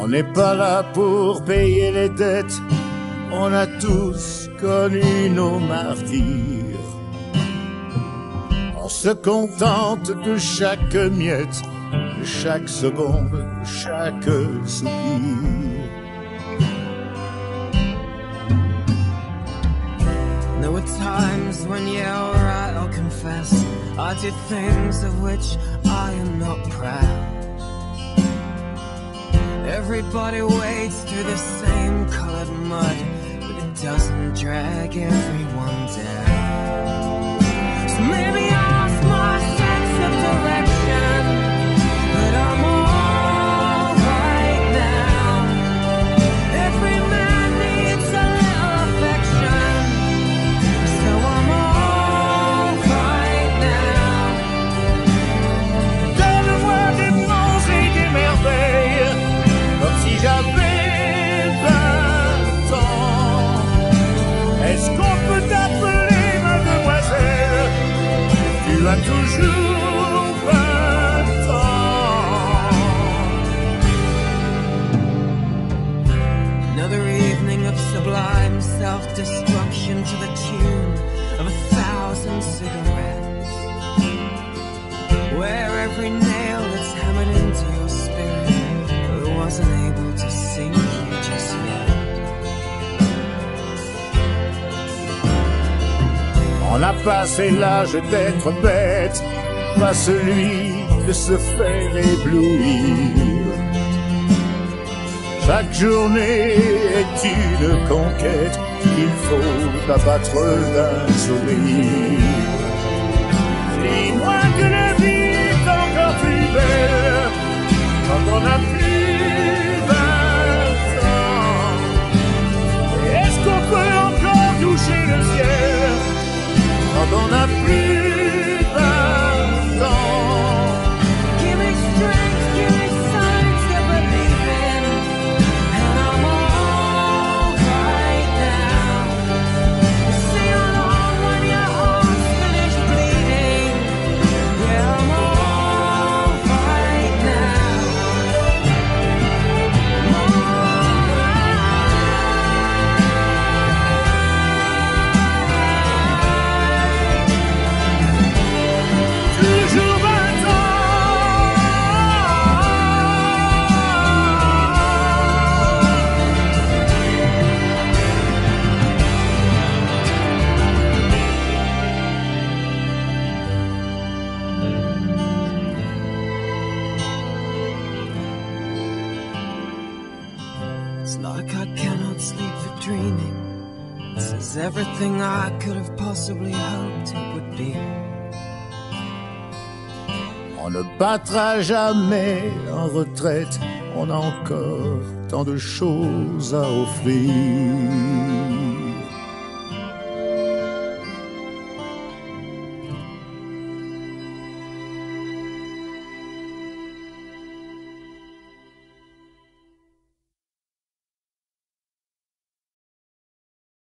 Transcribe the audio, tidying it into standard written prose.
n'est pas là pour payer les dettes, on a tous connu nos martyrs. On se contente de chaque miette, de chaque seconde, de chaque soupir. There were times when, yeah, alright, I'll confess, I did things of which I am not proud. Everybody wades through the same colored mud, but it doesn't drag everyone down. So maybe I lost my sense of direction, but I'm alright now. Every man needs a little affection, so I'm alright now. Dans le monde immense et des merveilles, comme si j'avais 20 ans. Est-ce qu'on peut t'appeler mademoiselle? Tu as toujours 20 ans. Another evening of sublime self-destruction to the tune of 1,000 cigarettes, where every nail that's hammered into your spirit wasn't able to sink you just yet. On a passé l'âge d'être bête, pas celui de se faire éblouir. Chaque journée est une conquête qu'il faut abattre d'un sourire. Dis-moi que la vie est encore plus belle quand on a plus 20 ans. Et est-ce qu'on peut encore toucher le ciel quand on a plus 20 ans? Give me strength, give me signs to believe in, and I'm alright now. Sing along when your heart's finished bleeding. Yeah, I'm alright now. I'm Toujours 20 ans. It's like I cannot sleep for dreaming. This is everything I could have possibly hoped it would be. On ne battra jamais en retraite, on a encore tant de choses à offrir.